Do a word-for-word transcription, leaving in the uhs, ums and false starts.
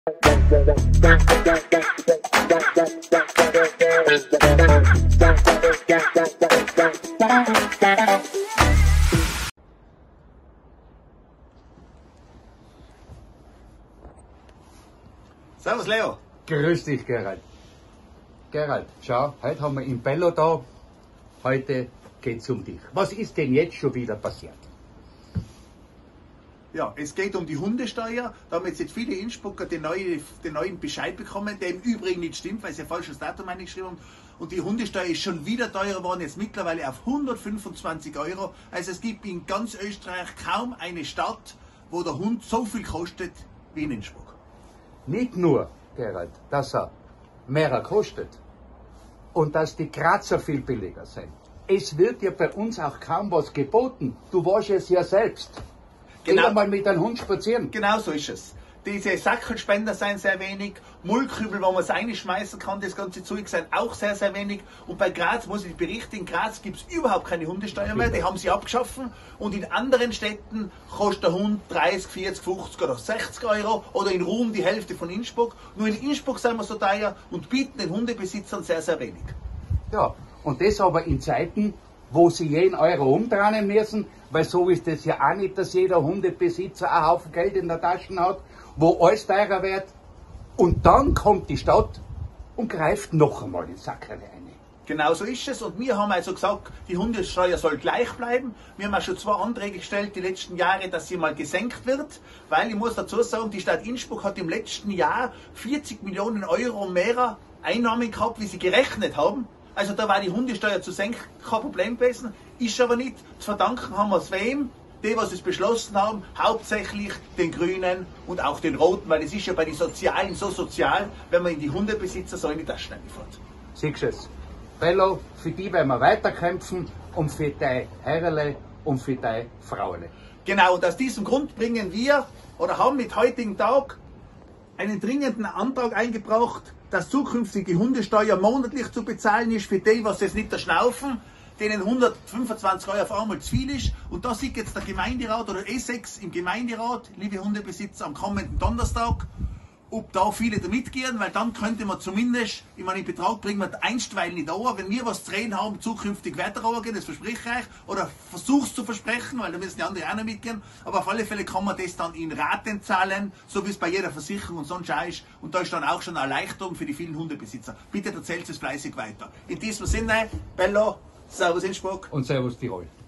Servus Leo. Grüß dich, Gerald. Gerald, schau, heute haben wir im Bello da. Heute geht's um dich. Was ist denn jetzt schon wieder passiert? Ja, es geht um die Hundesteuer. Da haben jetzt viele Innsbrucker den neuen, den neuen Bescheid bekommen, der im Übrigen nicht stimmt, weil sie ein falsches Datum eingeschrieben haben. Und die Hundesteuer ist schon wieder teurer geworden, jetzt mittlerweile auf hundertfünfundzwanzig Euro. Also es gibt in ganz Österreich kaum eine Stadt, wo der Hund so viel kostet wie in Innsbruck. Nicht nur, Gerald, dass er mehr kostet und dass die Grazer viel billiger sind. Es wird ja bei uns auch kaum was geboten. Du warst es ja selbst. Genau. Geh mal mit deinem Hund spazieren. Genau so ist es. Diese Sackelspender sind sehr wenig, Mullkübel, wo man es reinschmeißen kann, das ganze Zeug sind auch sehr, sehr wenig. Und bei Graz, muss ich berichten, in Graz gibt es überhaupt keine Hundesteuer mehr, die haben sie abgeschaffen. Und in anderen Städten kostet der Hund dreißig, vierzig, fünfzig oder sechzig Euro oder in Ruhm die Hälfte von Innsbruck. Nur in Innsbruck sind wir so teuer und bieten den Hundebesitzern sehr, sehr wenig. Ja, und das aber in Zeiten, wo sie jeden Euro umdrehen müssen, weil so ist es ja auch nicht, dass jeder Hundebesitzer einen Haufen Geld in der Tasche hat, wo alles teurer wird. Und dann kommt die Stadt und greift noch einmal in Sackerl rein. Genau so ist es. Und wir haben also gesagt, die Hundesteuer soll gleich bleiben. Wir haben auch schon zwei Anträge gestellt die letzten Jahre, dass sie mal gesenkt wird. Weil ich muss dazu sagen, die Stadt Innsbruck hat im letzten Jahr vierzig Millionen Euro mehr Einnahmen gehabt, wie sie gerechnet haben. Also da war die Hundesteuer zu senken kein Problem gewesen. Ist aber nicht. Zu verdanken haben wir es wem? Die, was es beschlossen haben, hauptsächlich den Grünen und auch den Roten, weil es ist ja bei den Sozialen so sozial, wenn man in die Hundebesitzer so in die Taschen reinfährt. Siehst du es? Bello, für die werden wir weiterkämpfen und für die Herrele und für die Frauele. Genau, und aus diesem Grund bringen wir oder haben mit heutigen Tag einen dringenden Antrag eingebracht, dass zukünftig die Hundesteuer monatlich zu bezahlen ist für die, was es nicht erschnaufen, denen hundertfünfundzwanzig Euro auf einmal zu viel ist. Und da sieht jetzt der Gemeinderat oder E sechs im Gemeinderat, liebe Hundebesitzer, am kommenden Donnerstag, ob da viele da mitgehen, weil dann könnte man zumindest, ich meine, in Betrag bringen wir einstweilen nicht an, wenn wir was zu reden haben, zukünftig weiter gehen, das verspreche ich euch, oder versuch's zu versprechen, weil da müssen die anderen auch noch mitgehen, aber auf alle Fälle kann man das dann in Raten zahlen, so wie es bei jeder Versicherung und sonst auch ist, und da ist dann auch schon eine Erleichterung für die vielen Hundebesitzer. Bitte erzählt es fleißig weiter. In diesem Sinne, Bello, Servus Innsbruck Und Servus Tirol.